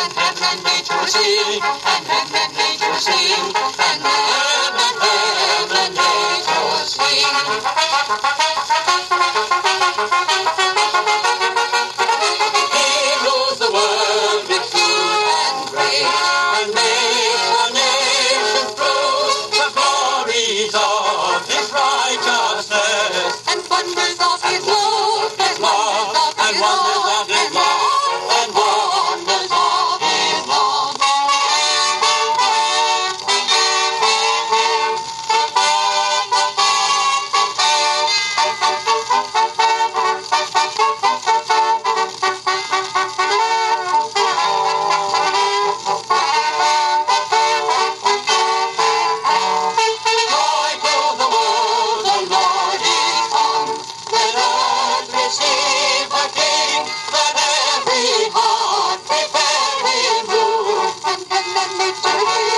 and heavenly to sing, and heavenly to sing, and heavenly to sing. He rules the world with truth and grace, and makes the nations prove the glories of His righteousness, and wonders of His love, and wonders of His love, and wonders of His love. Receive a King, let every heart prepare Him room, and heavenly to